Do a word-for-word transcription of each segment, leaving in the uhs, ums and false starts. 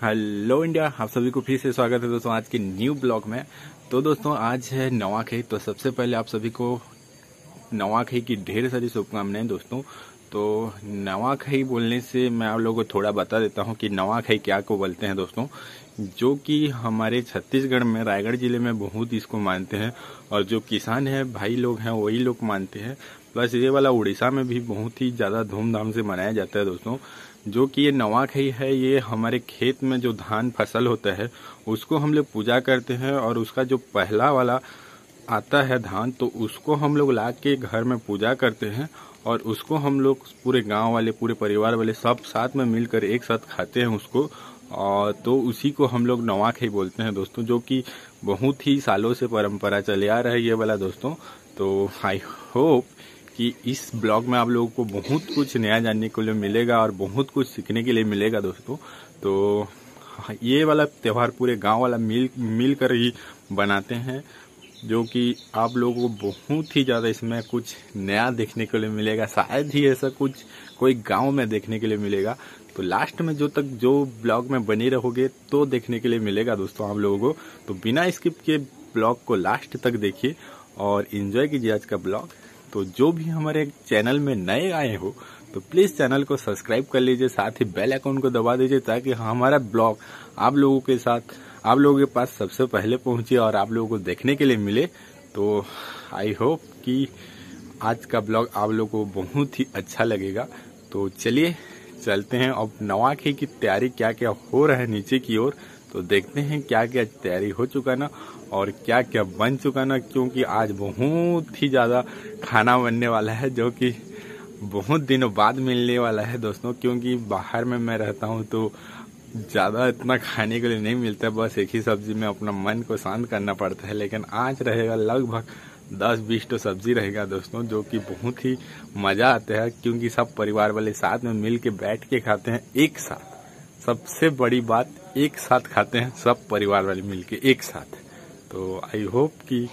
Hello India, आप सभी को फिर से स्वागत है दोस्तों आज के न्यू ब्लॉग में। तो दोस्तों आज है नवाखाई। तो सबसे पहले आप सभी को नवाखाई की ढेर सारी शुभकामनाएं दोस्तों। तो नवाखाई बोलने से मैं आप लोगों को थोड़ा बता देता हूं कि नवाखाई क्या को बोलते हैं दोस्तों, जो कि हमारे छत्तीसगढ़ में रायगढ़ जिले में बहुत इसको मानते हैं और जो किसान है भाई लोग हैं वही लोग मानते हैं। प्लस ये वाला उड़ीसा में भी बहुत ही ज़्यादा धूमधाम से मनाया जाता है दोस्तों। जो कि ये नवाखाई है, ये हमारे खेत में जो धान फसल होता है उसको हम लोग पूजा करते हैं और उसका जो पहला वाला आता है धान तो उसको हम लोग ला के घर में पूजा करते हैं और उसको हम लोग पूरे गांव वाले पूरे परिवार वाले सब साथ में मिलकर एक साथ खाते हैं उसको। और तो उसी को हम लोग नवाखाई बोलते हैं दोस्तों, जो कि बहुत ही सालों से परंपरा चले आ रहा है ये वाला दोस्तों। तो आई होप कि इस ब्लॉग में आप लोगों को बहुत कुछ नया जानने के लिए मिलेगा और बहुत कुछ सीखने के लिए मिलेगा दोस्तों। तो ये वाला त्यौहार पूरे गांव वाला मिल मिल कर ही बनाते हैं, जो कि आप लोगों को बहुत ही ज़्यादा इसमें कुछ नया देखने के लिए मिलेगा। शायद ही ऐसा कुछ कोई गांव में देखने के लिए मिलेगा। तो लास्ट में जो तक जो ब्लॉग में बने रहोगे तो देखने के लिए मिलेगा दोस्तों आप लोगों को। तो बिना स्किप के ब्लॉग को लास्ट तक देखिए और एंजॉय कीजिए आज का ब्लॉग। तो जो भी हमारे चैनल में नए आए हो तो प्लीज़ चैनल को सब्सक्राइब कर लीजिए, साथ ही बेल आइकन को दबा दीजिए ताकि हमारा ब्लॉग आप लोगों के साथ आप लोगों के पास सबसे पहले पहुंचे और आप लोगों को देखने के लिए मिले। तो आई होप कि आज का ब्लॉग आप लोगों को बहुत ही अच्छा लगेगा। तो चलिए चलते हैं अब नवाखाई की तैयारी क्या क्या हो रहा है नीचे की ओर। तो देखते हैं क्या क्या तैयारी हो चुका ना और क्या क्या बन चुका ना, क्योंकि आज बहुत ही ज़्यादा खाना बनने वाला है जो कि बहुत दिनों बाद मिलने वाला है दोस्तों। क्योंकि बाहर में मैं रहता हूँ तो ज़्यादा इतना खाने के लिए नहीं मिलता है, बस एक ही सब्जी में अपना मन को शांत करना पड़ता है। लेकिन आज रहेगा लगभग दस बीस तो सब्जी रहेगा दोस्तों, जो कि बहुत ही मज़ा आता है क्योंकि सब परिवार वाले साथ में मिल के बैठ के खाते हैं एक साथ। सबसे बड़ी बात, एक साथ खाते हैं सब परिवार वाले मिल के एक साथ। तो आई होप कि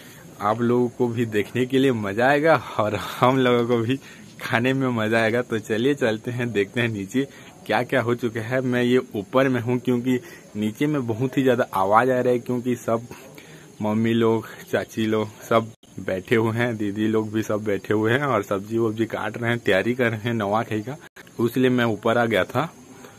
आप लोगों को भी देखने के लिए मज़ा आएगा और हम लोगों को भी खाने में मज़ा आएगा। तो चलिए चलते हैं, देखते हैं नीचे क्या क्या हो चुका है। मैं ये ऊपर में हूँ क्योंकि नीचे में बहुत ही ज़्यादा आवाज़ आ रहा है, क्योंकि सब मम्मी लोग चाची लोग सब बैठे हुए हैं, दीदी लोग भी सब बैठे हुए हैं और सब्जी वब्जी काट रहे हैं, तैयारी कर रहे हैं नवाखाई का। इसलिए मैं ऊपर आ गया था।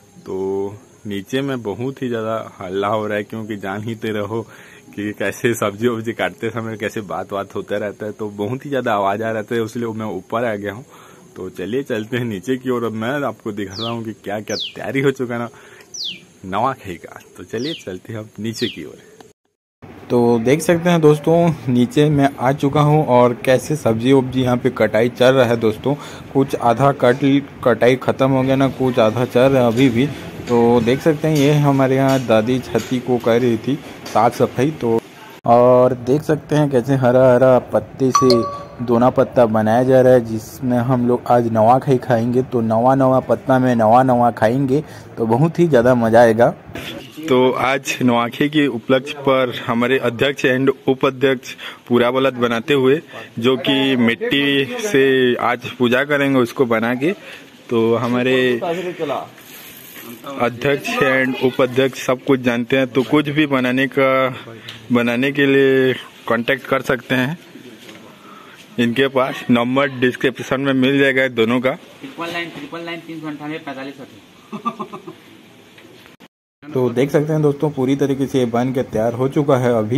तो नीचे में बहुत ही ज़्यादा हल्ला हो रहा है क्योंकि जान ही ते रहो कि कैसे सब्जी वब्जी काटते समय कैसे बात बात होता रहता है। तो बहुत ही ज़्यादा आवाज़ आ रहता है, इसलिए मैं ऊपर आ गया हूँ। तो चलिए चलते हैं नीचे की ओर। मैं आपको दिखा रहा हूँ कि क्या क्या तैयारी हो चुका ना नवाखाई का। तो चलिए चलते हैं अब नीचे की ओर। तो देख सकते हैं दोस्तों नीचे मैं आ चुका हूं और कैसे सब्जी वब्जी यहाँ पे कटाई चल रहा है दोस्तों। कुछ आधा कट कटाई ख़त्म हो गया ना, कुछ आधा चल रहा है अभी भी। तो देख सकते हैं ये हमारे यहाँ दादी छती को कर रही थी साफ सफाई। तो और देख सकते हैं कैसे हरा हरा पत्ते से दोना पत्ता बनाया जा रहा है, जिसमें हम लोग आज नवाखाई खाएंगे। तो नवा नवा पत्ता में नवा नवा खाएंगे तो बहुत ही ज़्यादा मज़ा आएगा। तो आज नवाखाई के उपलक्ष्य पर हमारे अध्यक्ष एंड उपाध्यक्ष पूरा बलद बनाते हुए, जो कि मिट्टी से आज पूजा करेंगे उसको बना के। तो हमारे अध्यक्ष एंड उपाध्यक्ष सब कुछ जानते हैं, तो कुछ भी बनाने का बनाने के लिए कांटेक्ट कर सकते हैं। इनके पास नंबर डिस्क्रिप्शन में मिल जाएगा दोनों का। ट्रिपल नाइन ट्रिपल नाइन तीन सौ अंठानवे पैंतालीस। तो देख सकते हैं दोस्तों पूरी तरीके से बन के तैयार हो चुका है अभी।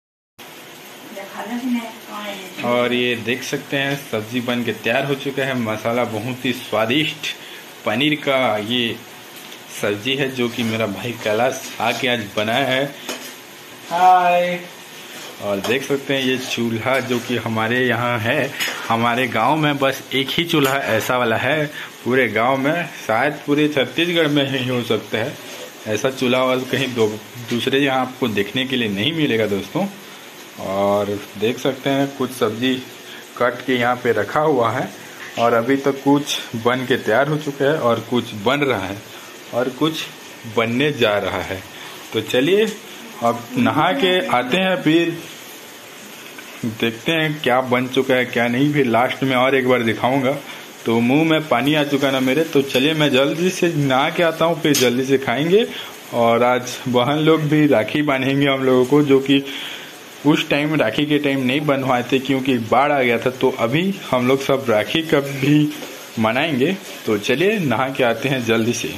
और ये देख सकते हैं सब्जी बन के तैयार हो चुका है। मसाला बहुत ही स्वादिष्ट पनीर का ये सब्जी है, जो कि मेरा भाई कैलाश आके आज बनाया है। हाय। और देख सकते हैं ये चूल्हा जो कि हमारे यहाँ है, हमारे गांव में बस एक ही चूल्हा ऐसा वाला है पूरे गांव में, शायद पूरे छत्तीसगढ़ में ही हो सकता है ऐसा चूल्हा और कहीं दो दूसरे यहाँ आपको देखने के लिए नहीं मिलेगा दोस्तों। और देख सकते हैं कुछ सब्जी कट के यहाँ पे रखा हुआ है और अभी तक कुछ बन के तैयार हो चुका है और कुछ बन रहा है और कुछ बनने जा रहा है। तो चलिए अब नहा के आते हैं, फिर देखते हैं क्या बन चुका है क्या नहीं, फिर लास्ट में और एक बार दिखाऊंगा। तो मुंह में पानी आ चुका ना मेरे। तो चलिए मैं जल्दी से नहा के आता हूँ, फिर जल्दी से खाएंगे और आज बहन लोग भी राखी बांधेंगे हम लोगों को, जो कि उस टाइम राखी के टाइम नहीं बंधवाए थे क्योंकि बाढ़ आ गया था। तो अभी हम लोग सब राखी कब भी मनाएंगे। तो चलिए नहा के आते हैं जल्दी से।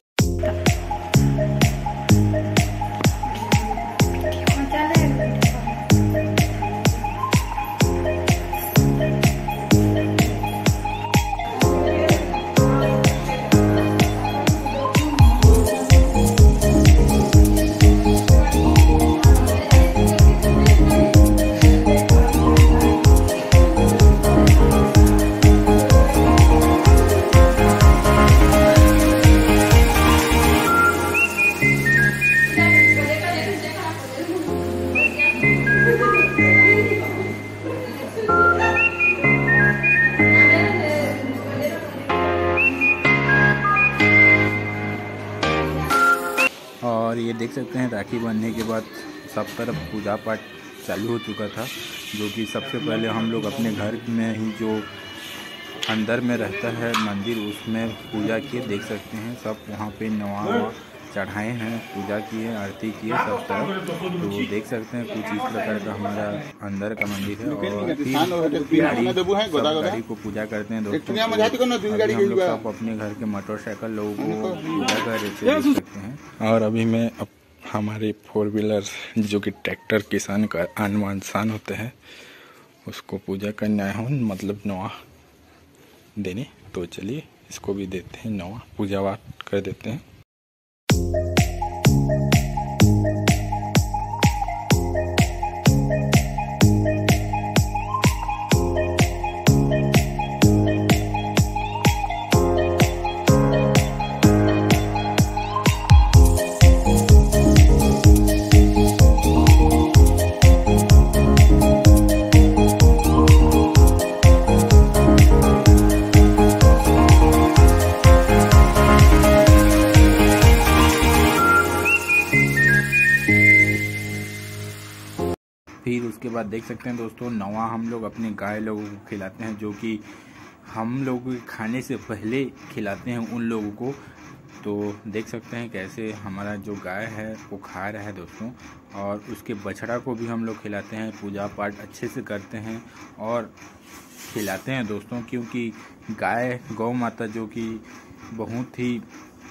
और ये देख सकते हैं राखी बांधने के बाद सब तरफ पूजा पाठ चालू हो चुका था, जो कि सबसे पहले हम लोग अपने घर में ही जो अंदर में रहता है मंदिर उसमें पूजा किए। देख सकते हैं सब वहाँ पे नवा चढ़ाए हैं, पूजा किए, आरती किए सब तरफ। तो देख सकते हैं कुछ इस प्रकार का हमारा अंदर का मंदिर है। और फिर गाड़ी को पूजा करते हैं दोस्तों। हम लोग सब अपने घर के मोटरसाइकिल लोगों को पूजा कर रहे थे, देख सकते हैं। और अभी मैं अब हमारे फोर व्हीलर जो कि ट्रैक्टर किसान का आनवान होते हैं उसको पूजा करने आया हूँ, मतलब नवा देने। तो चलिए इसको भी देते हैं नवा, पूजा पाठ कर देते हैं। फिर उसके बाद देख सकते हैं दोस्तों नवा हम लोग अपने गाय लोगों को खिलाते हैं, जो कि हम लोग खाने से पहले खिलाते हैं उन लोगों को। तो देख सकते हैं कैसे हमारा जो गाय है वो खा रहा है दोस्तों। और उसके बछड़ा को भी हम लोग खिलाते हैं, पूजा पाठ अच्छे से करते हैं और खिलाते हैं दोस्तों, क्योंकि गाय गौ माता जो कि बहुत ही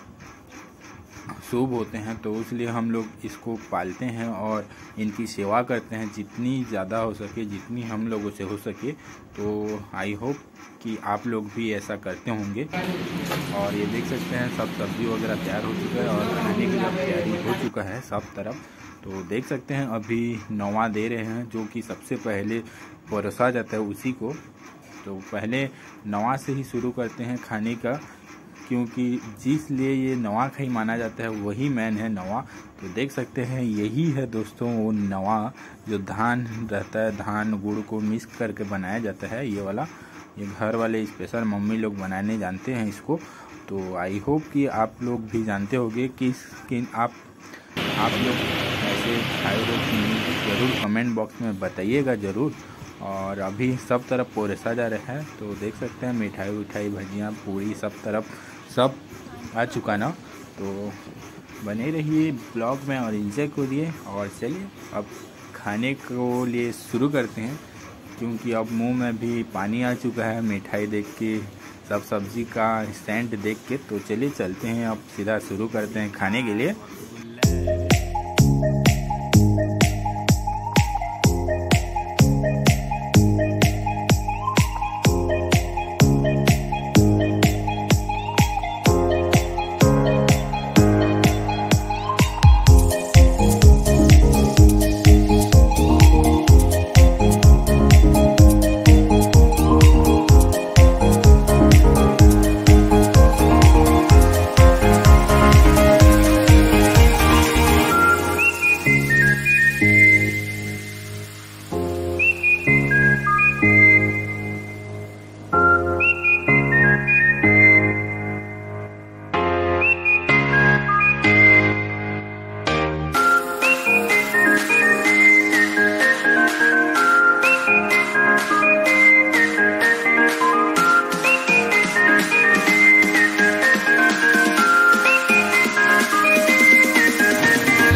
शुभ होते हैं, तो इसलिए हम लोग इसको पालते हैं और इनकी सेवा करते हैं जितनी ज़्यादा हो सके, जितनी हम लोगों से हो सके। तो आई होप कि आप लोग भी ऐसा करते होंगे। और ये देख सकते हैं सब सब्जी वगैरह तैयार हो चुका है और खाने की जब तैयारी हो चुका है सब तरफ। तो देख सकते हैं अभी नवा दे रहे हैं, जो कि सबसे पहले परोसा जाता है उसी को। तो पहले नवा से ही शुरू करते हैं खाने का, क्योंकि जिस लिए ये नवाखाई माना जाता है वही मैन है नवा। तो देख सकते हैं यही है दोस्तों वो नवा, जो धान रहता है, धान गुड़ को मिक्स करके बनाया जाता है। ये वाला ये घर वाले स्पेशल मम्मी लोग बनाने जानते हैं इसको। तो आई होप कि आप लोग भी जानते होंगे कि, कि आप आप लोग ऐसे खाए हो कि ज़रूर कमेंट बॉक्स में बताइएगा ज़रूर। और अभी सब तरफ परोसा जा रहा है। तो देख सकते हैं मिठाई उठाई भजियाँ पूरी सब तरफ सब आ चुका ना। तो बने रहिए ब्लॉग में और एंजॉय करिए। और चलिए अब खाने को लिए शुरू करते हैं, क्योंकि अब मुंह में भी पानी आ चुका है मिठाई देख के, सब सब्जी का सेंट देख के। तो चलिए चलते हैं अब सीधा शुरू करते हैं खाने के लिए।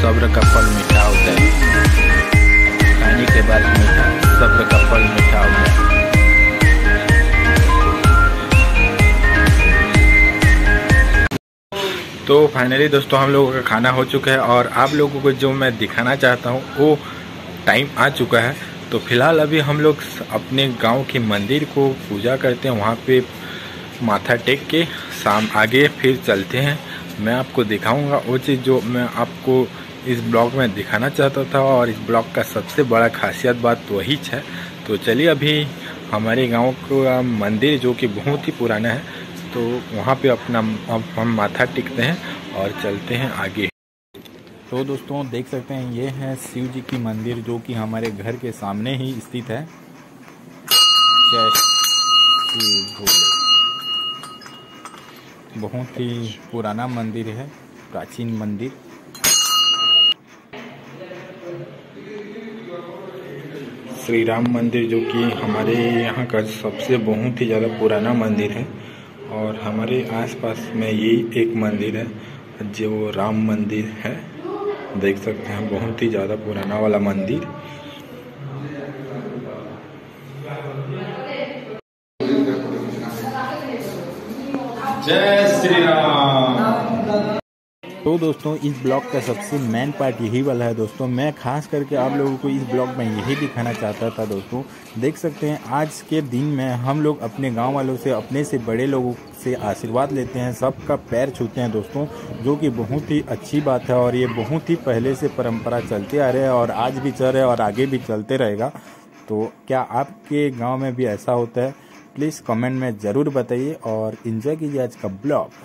सब्र का फल मीठा होता है, खाने के बाद मीठा, सब्र का फल मीठा होता है। तो फाइनली दोस्तों हम लोगों का खाना हो चुका है और आप लोगों को जो मैं दिखाना चाहता हूँ वो टाइम आ चुका है। तो फिलहाल अभी हम लोग अपने गांव के मंदिर को पूजा करते हैं, वहाँ पे माथा टेक के शाम आगे फिर चलते हैं। मैं आपको दिखाऊंगा वो चीज़ जो मैं आपको इस ब्लॉग में दिखाना चाहता था, और इस ब्लॉग का सबसे बड़ा खासियत बात वही है। तो चलिए अभी हमारे गांव का मंदिर जो कि बहुत ही पुराना है, तो वहाँ पे अपना हम माथा टेकते हैं और चलते हैं आगे। तो दोस्तों देख सकते हैं ये है शिव जी की मंदिर जो कि हमारे घर के सामने ही स्थित है। जय श्री भोले। बहुत ही पुराना मंदिर है, प्राचीन मंदिर। श्री राम मंदिर जो कि हमारे यहाँ का सबसे बहुत ही ज़्यादा पुराना मंदिर है, और हमारे आसपास में यही एक मंदिर है जो राम मंदिर है। देख सकते हैं बहुत ही ज़्यादा पुराना वाला मंदिर। जय श्री राम। तो दोस्तों इस ब्लॉग का सबसे मेन पार्ट यही वाला है दोस्तों। मैं खास करके आप लोगों को इस ब्लॉग में यही दिखाना चाहता था दोस्तों। देख सकते हैं आज के दिन में हम लोग अपने गांव वालों से, अपने से बड़े लोगों से आशीर्वाद लेते हैं, सबका पैर छूते हैं दोस्तों, जो कि बहुत ही अच्छी बात है। और ये बहुत ही पहले से परंपरा चलते आ रहे हैं और आज भी चल रहे हैं और आगे भी चलते रहेगा। तो क्या आपके गाँव में भी ऐसा होता है? प्लीज़ कमेंट में ज़रूर बताइए और इन्जॉय कीजिए आज का ब्लॉग।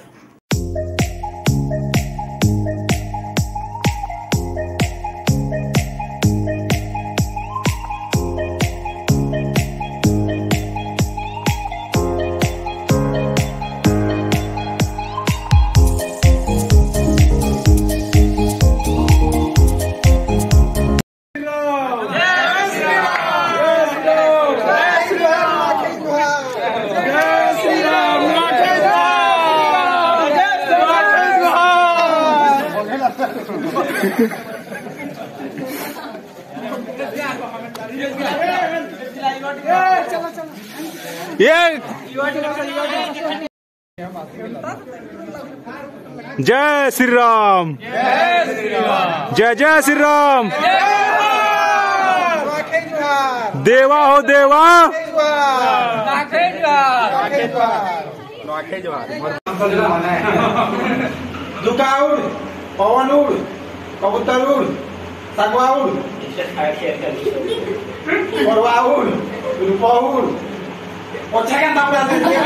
ये जय श्री राम, जय जय श्री राम। देवा हो देवा, दुका उड़, पवन उड़, कबूतर उड़, सगवा उड़, परवा उड़, रूपा उड़, पछा के नाम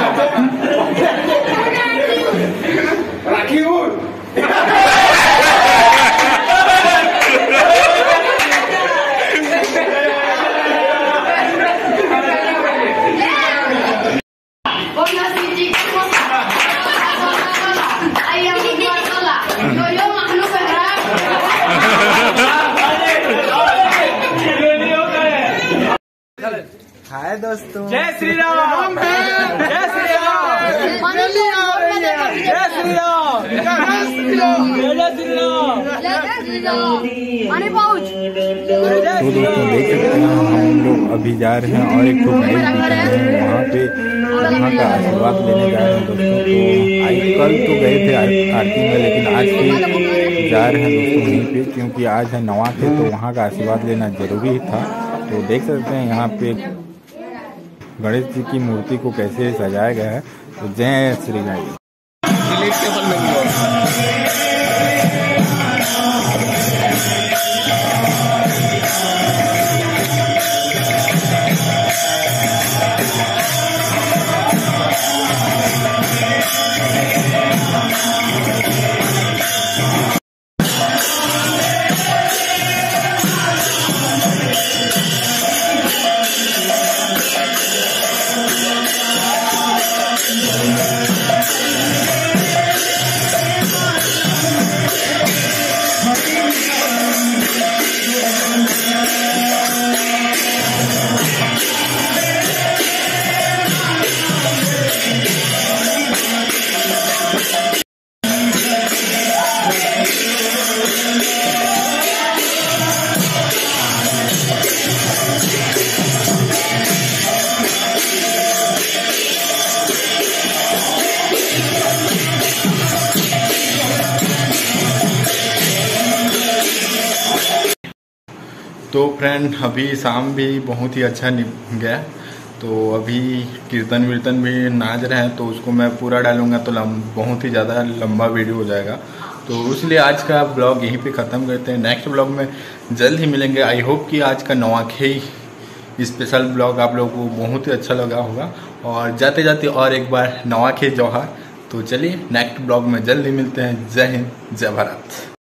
राखी उड़। हाय दोस्तों, जय श्री राम, जय श्री राम, जय श्री राम, जय श्री राम, जय श्री राम, जय श्री राम। तो दोस्तों देख सकते हैं हम लोग अभी जा रहे हैं और एक तो गाइड भी कर रहे हैं वहाँ पे, वहाँ का आशीर्वाद लेने जा रहे हैं दोस्तों। तो आई कल तो गए थे आरती में, लेकिन आज भी जा रहे हैं दोस्तों वहीं पे, क्योंकि आज है नवा थे तो वहाँ का आशीर्वाद लेना जरूरी था। तो देख सकते हैं यहाँ पे गणेश जी की मूर्ति को कैसे सजाया गया है। तो जय श्री राम। तो फ्रेंड अभी शाम भी बहुत ही अच्छा गया, तो अभी कीर्तन वीर्तन भी नाच रहे हैं, तो उसको मैं पूरा डालूंगा तो बहुत ही ज़्यादा लंबा वीडियो हो जाएगा। तो इसलिए आज का ब्लॉग यहीं पे ख़त्म करते हैं। नेक्स्ट ब्लॉग में जल्द ही मिलेंगे। आई होप कि आज का नवाखेई स्पेशल ब्लॉग आप लोगों को बहुत ही अच्छा लगा होगा। और जाते जाते और एक बार नवाखेई जोहार। तो चलिए नेक्स्ट ब्लॉग में जल्द ही मिलते हैं। जय हिंद, जय भारत।